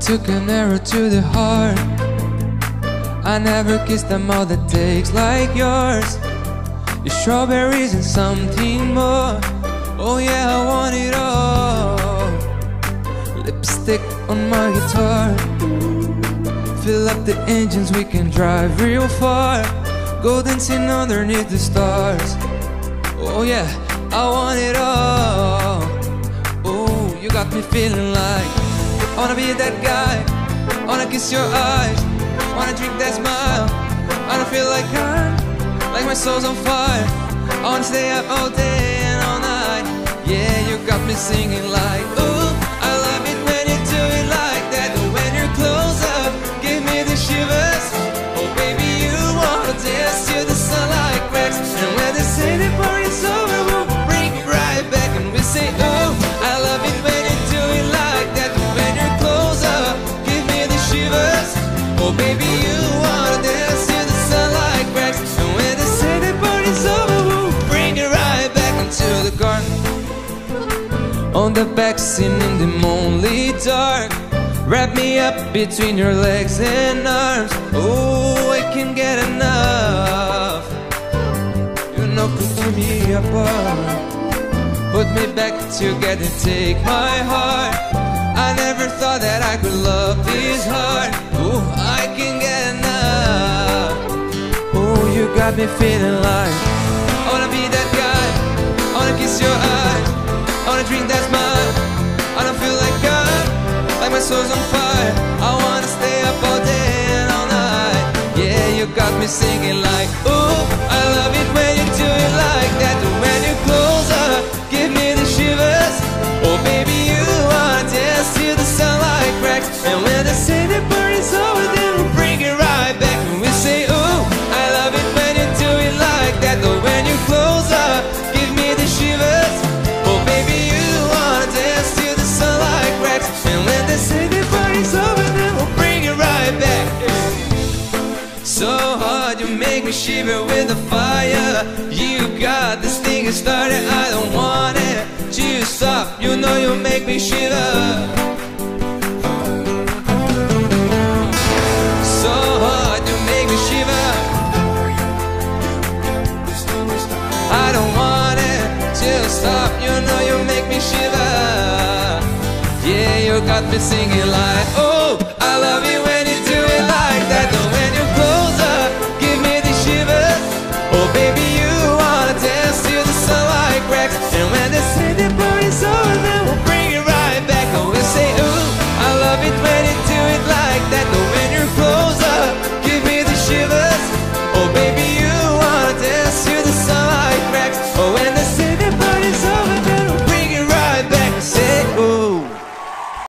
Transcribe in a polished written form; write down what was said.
took an arrow to the heart. I never kissed a mouth that takes like yours. Your strawberries and something more. Oh yeah, I want it all. Lipstick on my guitar. Fill up the engines, we can drive real far. Go dancing underneath the stars. Oh yeah, I want it all. Oh, you got me feeling like I wanna be that guy. I wanna kiss your eyes, I wanna drink that smile. I don't feel like my soul's on fire. I wanna stay up all day and all night. Yeah, you got me singing like, ooh, I love it when you do it like that. When you're close up, give me the shivers. Oh baby, you wanna dance till the sunlight cracks. And when they say the party's over, we'll bring it right back. And we say, ooh, I love it when you do it like that. When you're close up, give me the shivers. Oh baby, you wanna dance till the sunlight cracks. And when they say the party's over, we'll bring it right back into the garden. On the backseat in the moonlit dark. Wrap me up between your legs and arms. Oh, I can't get enough. You know, could tear me apart. Put me back together, take my heart. I never thought that I could love this hard. Oh, I can't get enough. Oh, you got me feeling like I wanna be that guy. I wanna kiss your eyes, I wanna drink that smile. I don't feel like my soul's on fire. I wanna stay up all day and all night. Yeah, you got me singing like, ooh, I love it when you do it like that. When you close up, give me the shivers. Oh baby, you wanna dance till the sunlight cracks. And when they say the party's over, then we'll bring it right back. And we say, ooh, I love it when you do it like that. Oh, when you close up, give me the shivers. Oh baby, you wanna dance till the sunlight cracks. And when they say the party's over, then we'll bring it right back. So hard, you make me shiver with the fire. You got this thing started, I don't want it to stop. You know you make me shiver. So hard, you make me shiver. I don't want it to stop. You know you make me shiver. Yeah, you got me singing like, oh,